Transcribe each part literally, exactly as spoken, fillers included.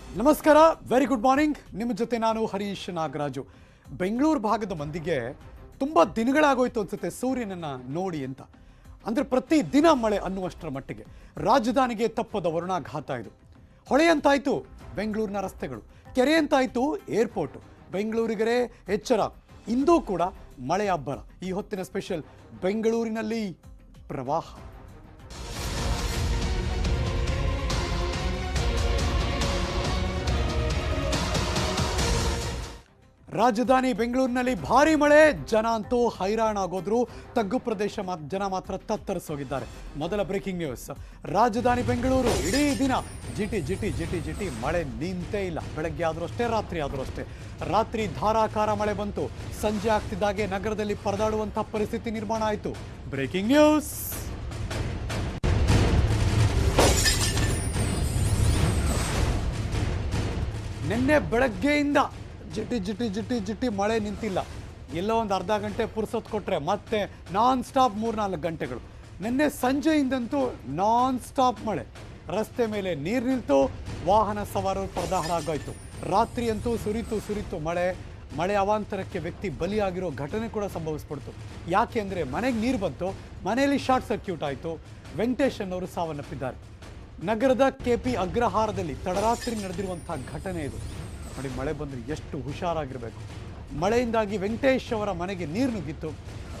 ನಮಸ್ಕಾರ, very good morning. ನಿಮ್ಮ ಜೊತೆ ನಾನು ಹರೀಶ್ ನಾಗರಾಜು. ಬೆಂಗಳೂರು ಭಾಗದ ಮಂದಿಗೆ ತುಂಬ ದಿನಗಳಾಗೋಯ್ತು ಅನ್ಸುತ್ತೆ ಸೂರ್ಯನನ್ನ ನೋಡಿ ಅಂತ. ಅಂದರೆ ಪ್ರತಿ ದಿನ ಮಳೆ ಅನ್ನುವಷ್ಟರ ಮಟ್ಟಿಗೆ ರಾಜಧಾನಿಗೆ ತಪ್ಪದ ವರುಣಾಘಾತ ಇದು. ಹೊಳೆಯಂತಾಯ್ತು ಬೆಂಗಳೂರಿನ ರಸ್ತೆಗಳು, ಕೆರೆಯಂತಾಯ್ತು ಏರ್ಪೋರ್ಟು. ಬೆಂಗಳೂರಿಗರೇ ಎಚ್ಚರ, ಇಂದೂ ಕೂಡ ಮಳೆ ಅಬ್ಬರ. ಈ ಹೊತ್ತಿನ ಸ್ಪೆಷಲ್ ಬೆಂಗಳೂರಿನಲ್ಲಿ ಪ್ರವಾಹ. ರಾಜಧಾನಿ ಬೆಂಗಳೂರಿನಲ್ಲಿ ಭಾರಿ ಮಳೆ, ಜನ ಅಂತೂ ಹೈರಾಣಾಗೋದ್ರು. ತಗ್ಗು ಪ್ರದೇಶ ಜನ ಮಾತ್ರ ತತ್ತರಿಸೋಗಿದ್ದಾರೆ. ಮೊದಲ ಬ್ರೇಕಿಂಗ್ ನ್ಯೂಸ್, ರಾಜಧಾನಿ ಬೆಂಗಳೂರು ಇಡೀ ದಿನ ಜಿಟಿ ಜಿಟಿ ಜಿಟಿ ಜಿಟಿ ಮಳೆ ನಿಂತೇ ಇಲ್ಲ. ಬೆಳಗ್ಗೆ ಆದರೂ ಅಷ್ಟೇ, ರಾತ್ರಿ ಆದರೂ ಅಷ್ಟೇ. ರಾತ್ರಿ ಧಾರಾಕಾರ ಮಳೆ ಬಂತು. ಸಂಜೆ ಆಗ್ತಿದ್ದಾಗೆ ನಗರದಲ್ಲಿ ಪರದಾಡುವಂತಹ ಪರಿಸ್ಥಿತಿ ನಿರ್ಮಾಣ ಆಯಿತು. Breaking news. ನಿನ್ನೆ ಬೆಳಗ್ಗೆಯಿಂದ ಜಿಟಿ ಜಿಟಿ ಜಿಟಿ ಜಿಟಿ ಮಳೆ ನಿಂತಿಲ್ಲ. ಎಲ್ಲೋ ಒಂದು ಅರ್ಧ ಗಂಟೆ ಪುರ್ಸೊತ್ತು ಕೊಟ್ಟರೆ ಮತ್ತೆ ನಾನ್ ಸ್ಟಾಪ್ ಮೂರ್ನಾಲ್ಕು ಗಂಟೆಗಳು. ನಿನ್ನೆ ಸಂಜೆಯಿಂದಂತೂ ನಾನ್ ಸ್ಟಾಪ್ ಮಳೆ. ರಸ್ತೆ ಮೇಲೆ ನೀರು ನಿಲ್ತು, ವಾಹನ ಸವಾರರು ಪರದಾಟ ಆಗೋಯ್ತು. ರಾತ್ರಿ ಅಂತೂ ಸುರಿತು ಸುರಿತು ಮಳೆ. ಮಳೆ ಅವಾಂತರಕ್ಕೆ ವ್ಯಕ್ತಿ ಬಲಿಯಾಗಿರೋ ಘಟನೆ ಕೂಡ ಸಂಭವಿಸ್ಬಿಡ್ತು. ಯಾಕೆ ಅಂದರೆ ಮನೆಗೆ ನೀರು ಬಂತು, ಮನೆಯಲ್ಲಿ ಶಾರ್ಟ್ ಸರ್ಕ್ಯೂಟ್ ಆಯಿತು. ವೆಂಕಟೇಶ್ ಅನ್ನೋರು ಸಾವನ್ನಪ್ಪಿದ್ದಾರೆ. ನಗರದ ಕೆ ಪಿ ಅಗ್ರಹಾರದಲ್ಲಿ ತಡರಾತ್ರಿ ನಡೆದಿರುವಂಥ ಘಟನೆ ಇದು. ನೋಡಿ, ಮಳೆ ಬಂದರೆ ಎಷ್ಟು ಹುಷಾರಾಗಿರಬೇಕು. ಮಳೆಯಿಂದಾಗಿ ವೆಂಕಟೇಶ್ ಅವರ ಮನೆಗೆ ನೀರು ನುಗ್ಗಿತ್ತು.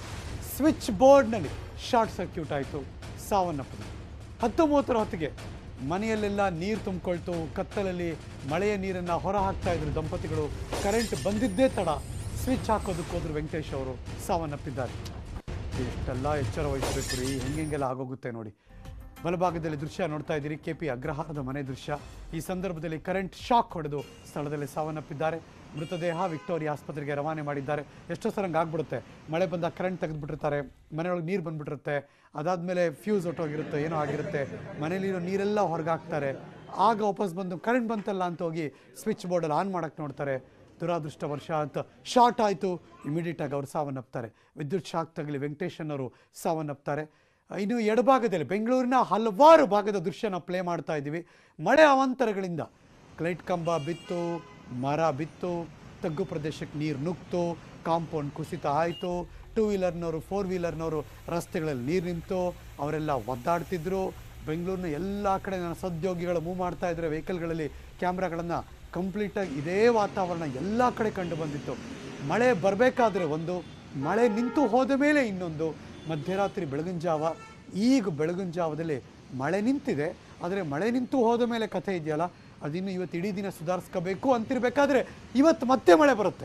ಸ್ವಿಚ್ ಬೋರ್ಡ್ನಲ್ಲಿ ಶಾರ್ಟ್ ಸರ್ಕ್ಯೂಟ್ ಆಯಿತು, ಸಾವನ್ನಪ್ಪಿದೆ. ಹತ್ತು ಮೂವತ್ತರ ಹೊತ್ತಿಗೆ ಮನೆಯಲ್ಲೆಲ್ಲ ನೀರು ತುಂಬಿಕೊಳ್ತು. ಕತ್ತಲಲ್ಲಿ ಮಳೆಯ ನೀರನ್ನು ಹೊರ ಹಾಕ್ತಾ ಇದ್ರು ದಂಪತಿಗಳು. ಕರೆಂಟ್ ಬಂದಿದ್ದೇ ತಡ, ಸ್ವಿಚ್ ಹಾಕೋದಕ್ಕೆ ಹೋದ್ರು ವೆಂಕಟೇಶ್ ಅವರು ಸಾವನ್ನಪ್ಪಿದ್ದಾರೆ. ಎಷ್ಟೆಲ್ಲ ಎಚ್ಚರ ವಹಿಸಬೇಕು ರೀ, ಹೆಂಗೆಲ್ಲ ಆಗೋಗುತ್ತೆ ನೋಡಿ. ಬಲಭಾಗದಲ್ಲಿ ದೃಶ್ಯ ನೋಡ್ತಾ ಇದ್ದೀರಿ, ಕೆ ಪಿ ಅಗ್ರಹಾರದ ಮನೆ ದೃಶ್ಯ. ಈ ಸಂದರ್ಭದಲ್ಲಿ ಕರೆಂಟ್ ಶಾಕ್ ಹೊಡೆದು ಸ್ಥಳದಲ್ಲಿ ಸಾವನ್ನಪ್ಪಿದ್ದಾರೆ. ಮೃತದೇಹ ವಿಕ್ಟೋರಿಯಾ ಆಸ್ಪತ್ರೆಗೆ ರವಾನೆ ಮಾಡಿದ್ದಾರೆ. ಎಷ್ಟೋ ಸಲ ಆಗ್ಬಿಡುತ್ತೆ, ಮಳೆ ಬಂದಾಗ ಕರೆಂಟ್ ತೆಗೆದುಬಿಟ್ಟಿರ್ತಾರೆ, ಮನೆಯೊಳಗೆ ನೀರು ಬಂದುಬಿಟ್ಟಿರುತ್ತೆ, ಅದಾದಮೇಲೆ ಫ್ಯೂಸ್ ಹೊಟ್ಟೋಗಿರುತ್ತೆ, ಏನೋ ಆಗಿರುತ್ತೆ, ಮನೇಲಿರೋ ನೀರೆಲ್ಲ ಹೊರಗೆ ಹಾಕ್ತಾರೆ. ಆಗ ವಾಪಸ್ ಬಂದು ಕರೆಂಟ್ ಬಂತಲ್ಲ ಅಂತ ಹೋಗಿ ಸ್ವಿಚ್ ಬೋರ್ಡಲ್ಲಿ ಆನ್ ಮಾಡೋಕ್ಕೆ ನೋಡ್ತಾರೆ. ದುರಾದೃಷ್ಟವಶ ಅಂತ ಶಾರ್ಟ್ ಆಯಿತು, ಇಮಿಡಿಯೇಟಾಗಿ ಅವರು ಸಾವನ್ನಪ್ತಾರೆ. ವಿದ್ಯುತ್ ಶಾಕ್ ತಗಲಿ ವೆಂಕಟೇಶ್ ಅನ್ನೋರು ಸಾವನ್ನಪ್ತಾರೆ. ಇನ್ನು ಎಡಭಾಗದಲ್ಲಿ ಬೆಂಗಳೂರಿನ ಹಲವಾರು ಭಾಗದ ದೃಶ್ಯ ನಾವು ಪ್ಲೇ ಮಾಡ್ತಾ ಇದ್ದೀವಿ. ಮಳೆ ಅವಾಂತರಗಳಿಂದ ಲೈಟ್ ಕಂಬ ಬಿತ್ತು, ಮರ ಬಿತ್ತು, ತಗ್ಗು ಪ್ರದೇಶಕ್ಕೆ ನೀರು ನುಗ್ತು, ಕಾಂಪೌಂಡ್ ಕುಸಿತ ಆಯಿತು. ಟೂ ವೀಲರ್ನವರು ಫೋರ್ ವೀಲರ್ನವರು ರಸ್ತೆಗಳಲ್ಲಿ ನೀರು ನಿಂತು ಅವರೆಲ್ಲ ಒದ್ದಾಡ್ತಿದ್ರು. ಬೆಂಗಳೂರಿನ ಎಲ್ಲ ಕಡೆ ನನ್ನ ಸಹೋದ್ಯೋಗಿಗಳು ಮೂವ್ ಮಾಡ್ತಾ ಇದ್ದಾರೆ ವೆಹಿಕಲ್ಗಳಲ್ಲಿ. ಕ್ಯಾಮ್ರಾಗಳನ್ನು ಕಂಪ್ಲೀಟಾಗಿ ಇದೇ ವಾತಾವರಣ ಎಲ್ಲ ಕಡೆ ಕಂಡು ಬಂದಿತ್ತು. ಮಳೆ ಬರಬೇಕಾದ್ರೆ ಒಂದು, ಮಳೆ ನಿಂತು ಹೋದ ಮೇಲೆ ಇನ್ನೊಂದು. ಮಧ್ಯರಾತ್ರಿ ಬೆಳಗಿನ ಜಾವ, ಈಗ ಬೆಳಗಿನ ಜಾವದಲ್ಲಿ ಮಳೆ ನಿಂತಿದೆ, ಆದರೆ ಮಳೆ ನಿಂತು ಹೋದ ಮೇಲೆ ಕಥೆ ಇದೆಯಲ್ಲ, ಅದಿನ್ನು ಇವತ್ತು ಇಡೀ ದಿನ ಸುಧಾರಿಸ್ಕೋಬೇಕು ಅಂತಿರಬೇಕಾದ್ರೆ ಇವತ್ತು ಮತ್ತೆ ಮಳೆ ಬರುತ್ತೆ,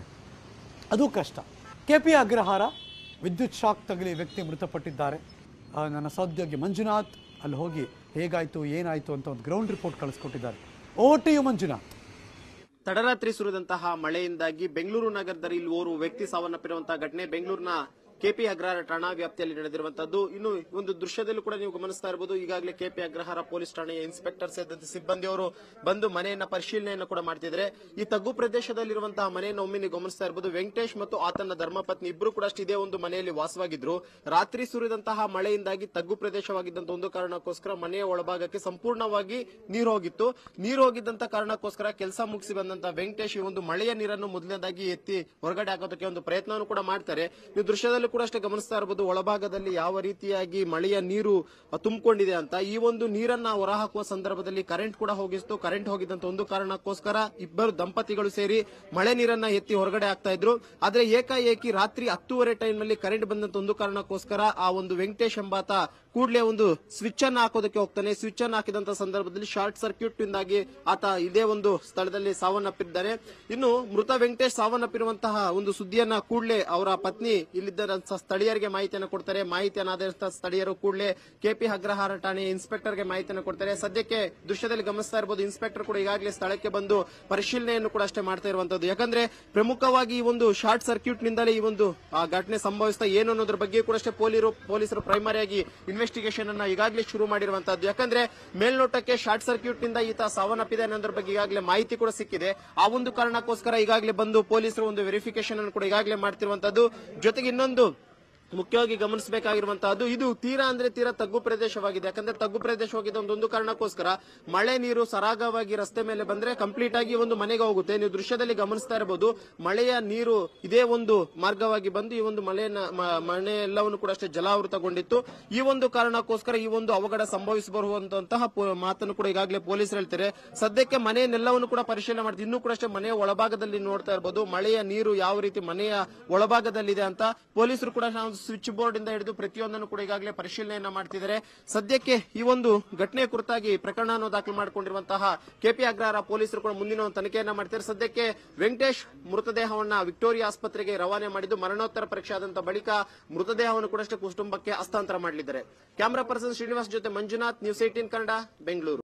ಅದು ಕಷ್ಟ. ಕೆ ಪಿ ಅಗ್ರಹಾರ ವಿದ್ಯುತ್ ಶಾಕ್ ತಗಲಿ ವ್ಯಕ್ತಿ ಮೃತಪಟ್ಟಿದ್ದಾರೆ. ನನ್ನ ಸಹೋದ್ಯೋಗಿ ಮಂಜುನಾಥ್ ಅಲ್ಲಿ ಹೋಗಿ ಹೇಗಾಯಿತು ಏನಾಯಿತು ಅಂತ ಒಂದು ಗ್ರೌಂಡ್ ರಿಪೋರ್ಟ್ ಕಳಿಸ್ಕೊಟ್ಟಿದ್ದಾರೆ. ಓ ಟಿ ಯು ಮಂಜುನಾಥ್. ತಡರಾತ್ರಿ ಸುರಿದಂತಹ ಮಳೆಯಿಂದಾಗಿ ಬೆಂಗಳೂರು ನಗರದಲ್ಲಿ ಇಲ್ಲಿ ಓರ್ವ ವ್ಯಕ್ತಿ ಸಾವನ್ನಪ್ಪಿರುವಂತಹ ಘಟನೆ ಬೆಂಗಳೂರಿನ ಕೆಪಿ ಅಗ್ರಹಾರ ಠಾಣಾ ವ್ಯಾಪ್ತಿಯಲ್ಲಿ ನಡೆದಿರುವಂತದ್ದು. ಇನ್ನು ಒಂದು ದೃಶ್ಯದಲ್ಲೂ ಕೂಡ ನೀವು ಗಮನಿಸ್ತಾ ಇರಬಹುದು, ಈಗಾಗಲೇ ಕೆಪಿ ಅಗ್ರಹಾರ ಪೊಲೀಸ್ ಠಾಣೆಯ ಇನ್ಸ್ಪೆಕ್ಟರ್ ಸೇರಿದಂತೆ ಸಿಬ್ಬಂದಿಯವರು ಬಂದು ಮನೆಯನ್ನ ಪರಿಶೀಲನೆಯನ್ನು ಕೂಡ ಮಾಡ್ತಿದ್ದಾರೆ. ಈ ತಗ್ಗು ಪ್ರದೇಶದಲ್ಲಿರುವಂತಹ ಮನೆಯನ್ನು ಒಮ್ಮೆ ನೀವು ಗಮನಿಸ್ತಾ ಇರಬಹುದು. ವೆಂಕಟೇಶ್ ಮತ್ತು ಆತನ ಧರ್ಮಪತ್ನಿ ಇಬ್ಬರು ಕೂಡ ಅಷ್ಟೇ ಇದೇ ಒಂದು ಮನೆಯಲ್ಲಿ ವಾಸವಾಗಿದ್ರು. ರಾತ್ರಿ ಸುರಿದಂತಹ ಮಳೆಯಿಂದಾಗಿ ತಗ್ಗು ಪ್ರದೇಶವಾಗಿದ್ದಂತ ಒಂದು ಕಾರಣಕ್ಕೋಸ್ಕರ ಮನೆಯ ಒಳಭಾಗಕ್ಕೆ ಸಂಪೂರ್ಣವಾಗಿ ನೀರು ಹೋಗಿತ್ತು. ನೀರು ಹೋಗಿದ್ದಂತ ಕಾರಣಕ್ಕೋಸ್ಕರ ಕೆಲಸ ಮುಗಿಸಿ ಬಂದಂತಹ ವೆಂಕಟೇಶ್ ಈ ಒಂದು ಮಳೆಯ ನೀರನ್ನು ಮೊದಲನೇದಾಗಿ ಎತ್ತಿ ಹೊರಗಡೆ ಹಾಕೋದಕ್ಕೆ ಒಂದು ಪ್ರಯತ್ನವನ್ನು ಕೂಡ ಮಾಡ್ತಾರೆ. ನೀವು ದೃಶ್ಯದಲ್ಲಿ ಕೂಡ ಅಷ್ಟೇ ಗಮನಿಸ್ತಾ ಇರಬಹುದು, ಒಳಭಾಗದಲ್ಲಿ ಯಾವ ರೀತಿಯಾಗಿ ಮಳೆಯ ನೀರು ತುಂಬಿಕೊಂಡಿದೆ ಅಂತ. ಈ ಒಂದು ನೀರನ್ನ ಹೊರಹಾಕುವ ಸಂದರ್ಭದಲ್ಲಿ ಕರೆಂಟ್ ಕೂಡ ಹೋಗಿತ್ತು. ಕರೆಂಟ್ ಹೋಗಿದ್ದಂತ ಒಂದು ಕಾರಣಕ್ಕೋಸ್ಕರ ಇಬ್ಬರು ದಂಪತಿಗಳು ಸೇರಿ ಮಳೆ ನೀರನ್ನ ಎತ್ತಿ ಹೊರಗಡೆ ಆಗ್ತಾ ಇದ್ರು. ಆದ್ರೆ ಏಕಾಏಕಿ ರಾತ್ರಿ ಹತ್ತೂವರೆ ಟೈಮ್ ನಲ್ಲಿ ಕರೆಂಟ್ ಬಂದಂತ ಒಂದು ಕಾರಣಕ್ಕೋಸ್ಕರ ಆ ಒಂದು ವೆಂಕಟೇಶ್ ಎಂಬಾತ ಕೂಡಲೇ ಒಂದು ಸ್ವಿಚ್ ಅನ್ನು ಹಾಕೋದಕ್ಕೆ ಹೋಗ್ತಾನೆ. ಸ್ವಿಚ್ ಅನ್ನು ಹಾಕಿದಂತ ಸಂದರ್ಭದಲ್ಲಿ ಶಾರ್ಟ್ ಸರ್ಕ್ಯೂಟ್ ಇಂದಾಗಿ ಆತ ಇದೇ ಒಂದು ಸ್ಥಳದಲ್ಲಿ ಸಾವನ್ನಪ್ಪಿದ್ದಾರೆ. ಇನ್ನು ಮೃತ ವೆಂಕಟೇಶ್ ಸಾವನ್ನಪ್ಪಿರುವಂತಹ ಒಂದು ಸುದ್ದಿಯನ್ನ ಕೂಡಲೇ ಅವರ ಪತ್ನಿ ಇಲ್ಲಿದ್ದ ಸ್ಥಳೀಯರಿಗೆ ಮಾಹಿತಿಯನ್ನು ಕೊಡ್ತಾರೆ. ಮಾಹಿತಿಯನ್ನು ಆಧರಿಸಿದ ಸ್ಥಳೀಯರು ಕೂಡಲೇ ಕೆಪಿ ಅಗ್ರಹಾರ ಠಾಣೆಯ ಇನ್ಸ್ಪೆಕ್ಟರ್ಗೆ ಮಾಹಿತಿಯನ್ನು ಕೊಡ್ತಾರೆ. ಸದ್ಯಕ್ಕೆ ದೃಶ್ಯದಲ್ಲಿ ಗಮನಿಸ್ತಾ ಇರಬಹುದು, ಇನ್ಸ್ಪೆಕ್ಟರ್ ಕೂಡ ಈಗಾಗಲೇ ಸ್ಥಳಕ್ಕೆ ಬಂದು ಪರಿಶೀಲನೆಯನ್ನು ಕೂಡ ಅಷ್ಟೇ ಮಾಡ್ತಾ ಇರುವಂತದ್ದು. ಯಾಕಂದ್ರೆ ಪ್ರಮುಖವಾಗಿ ಈ ಒಂದು ಶಾರ್ಟ್ ಸರ್ಕ್ಯೂಟ್ ನಿಂದಲೇ ಈ ಒಂದು ಘಟನೆ ಸಂಭವಿಸ್ತಾ ಏನು ಅನ್ನೋದ್ರ ಬಗ್ಗೆ ಕೂಡ ಅಷ್ಟೇ ಪೊಲೀಸರು ಪೊಲೀಸರು ಪ್ರೈಮರಿಯಾಗಿ ಇನ್ವೆಸ್ಟಿಗೇಷನ್ ಅನ್ನ ಈಗಾಗಲೇ ಶುರು ಮಾಡಿರುವಂತದ್ದು. ಯಾಕಂದ್ರೆ ಮೇಲ್ನೋಟಕ್ಕೆ ಶಾರ್ಟ್ ಸರ್ಕ್ಯೂಟ್ ನಿಂದ ಈತ ಸಾವನ್ನಪ್ಪಿದೆ ಅನ್ನೋದ್ರ ಬಗ್ಗೆ ಈಗಾಗಲೇ ಮಾಹಿತಿ ಕೂಡ ಸಿಕ್ಕಿದೆ. ಆ ಒಂದು ಕಾರಣಕ್ಕೋಸ್ಕರ ಈಗಾಗಲೇ ಬಂದು ಪೊಲೀಸರು ಒಂದು ವೆರಿಫಿಕೇಶನ್ ಅನ್ನು ಕೂಡ ಈಗಾಗಲೇ ಮಾಡ್ತಿರುವಂತದ್ದು. ಜೊತೆಗೆ ಇನ್ನೊಂದು ಮುಖ್ಯವಾಗಿ ಗಮನಿಸಬೇಕಾಗಿರುವಂತಹದ್ದು ಇದು ತೀರಾ ಅಂದ್ರೆ ತೀರಾ ತಗ್ಗು ಪ್ರದೇಶವಾಗಿದೆ. ಯಾಕಂದ್ರೆ ತಗ್ಗು ಪ್ರದೇಶವಾಗಿದೆ ಒಂದೊಂದು ಕಾರಣಕ್ಕೋಸ್ಕರ ಮಳೆ ನೀರು ಸರಾಗವಾಗಿ ರಸ್ತೆ ಮೇಲೆ ಬಂದ್ರೆ ಕಂಪ್ಲೀಟ್ ಆಗಿ ಒಂದು ಮನೆಗೆ ಹೋಗುತ್ತೆ. ನೀವು ದೃಶ್ಯದಲ್ಲಿ ಗಮನಿಸ್ತಾ ಇರಬಹುದು, ಮಳೆಯ ನೀರು ಇದೇ ಒಂದು ಮಾರ್ಗವಾಗಿ ಬಂದು ಈ ಒಂದು ಮಳೆಯ ಮನೆ ಎಲ್ಲವನ್ನು ಕೂಡ ಅಷ್ಟೇ ಜಲಾವೃತಗೊಂಡಿತ್ತು. ಈ ಒಂದು ಕಾರಣಕ್ಕೋಸ್ಕರ ಈ ಒಂದು ಅವಘಡ ಸಂಭವಿಸಬರುವಂತಹ ಮಾತನ್ನು ಕೂಡ ಈಗಾಗಲೇ ಪೊಲೀಸರು ಹೇಳ್ತಾರೆ. ಸದ್ಯಕ್ಕೆ ಮನೆಯನ್ನೆಲ್ಲವನ್ನು ಕೂಡ ಪರಿಶೀಲನೆ ಮಾಡ್ತೀವಿ. ಇನ್ನೂ ಕೂಡ ಅಷ್ಟೇ ಮನೆಯ ಒಳಭಾಗದಲ್ಲಿ ನೋಡ್ತಾ ಇರಬಹುದು ಮಳೆಯ ನೀರು ಯಾವ ರೀತಿ ಮನೆಯ ಒಳಭಾಗದಲ್ಲಿದೆ ಅಂತ. ಪೊಲೀಸರು ಕೂಡ ಸ್ವಿಚ್ ಬೋರ್ಡ್ ಇಂದ ಹಿಡಿದು ಪ್ರತಿಯೊಂದನ್ನು ಕೂಡ ಈಗಾಗಲೇ ಪರಿಶೀಲನೆಯನ್ನ ಮಾಡ್ತಿದ್ದಾರೆ. ಸದ್ಯಕ್ಕೆ ಈ ಒಂದು ಘಟನೆ ಕುರಿತಾಗಿ ಪ್ರಕರಣವನ್ನು ದಾಖಲು ಮಾಡಿಕೊಂಡಿರುವಂತಹ ಕೆಪಿ ಅಗ್ರಹಾರ ಪೊಲೀಸರು ಕೂಡ ಮುಂದಿನ ಒಂದು ತನಿಖೆಯನ್ನ ಮಾಡ್ತಾರೆ. ಸದ್ಯಕ್ಕೆ ವೆಂಕಟೇಶ್ ಮೃತದೇಹವನ್ನ ವಿಕ್ಟೋರಿಯಾ ಆಸ್ಪತ್ರೆಗೆ ರವಾನೆ ಮಾಡಿದ್ದು ಮರಣೋತ್ತರ ಪರೀಕ್ಷೆ ಆದಂತ ಬಳಿಕ ಮೃತದೇಹವನ್ನು ಕೂಡ ಕುಟುಂಬಕ್ಕೆ ಹಸ್ತಾಂತರ ಮಾಡಲಿದ್ದಾರೆ. ಕ್ಯಾಮರಾ ಪರ್ಸನ್ ಶ್ರೀನಿವಾಸ್ ಜೊತೆ ಮಂಜುನಾಥ್, ನ್ಯೂಸ್ ಏಟೀನ್ ಕನ್ನಡ, ಬೆಂಗಳೂರು.